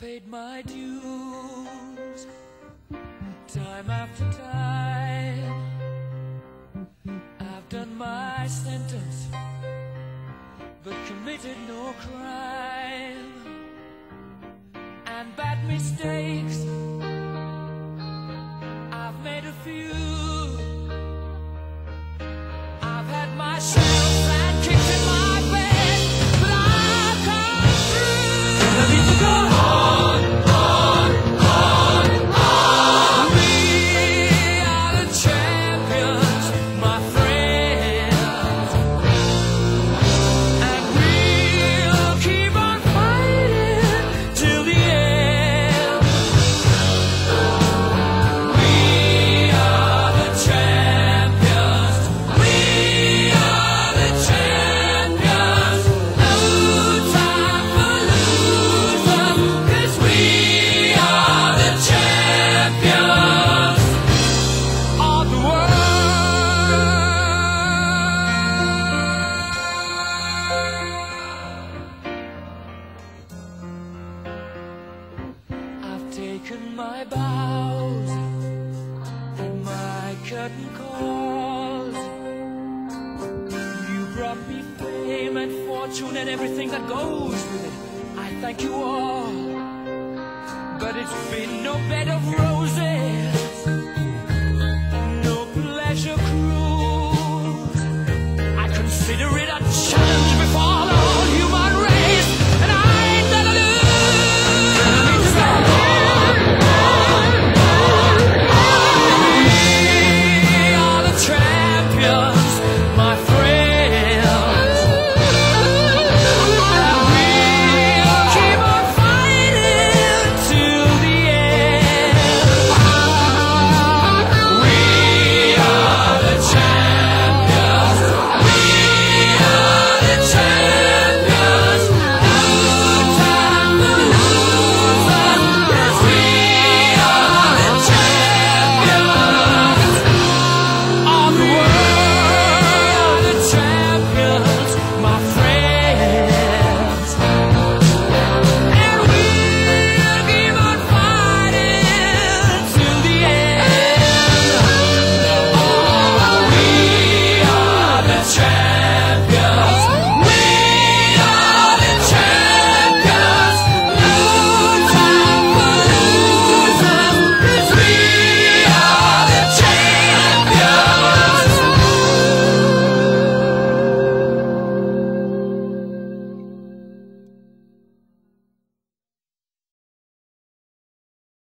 paid my dues time after time. I've done my sentence, but committed no crime. And bad mistakes, I've made a few. I've had my shells and kicked in my bed, but I've come through. I need to go on, on, on, on. We are the champions, my friends, and we'll keep on fighting till the end. We are the champions. We are the champions. No time for losers, 'cause we are the champions of the world. I've taken my bows and my curtain calls. You brought me fame and fortune and everything that goes with it. I thank you all, but it's been no bed of roses.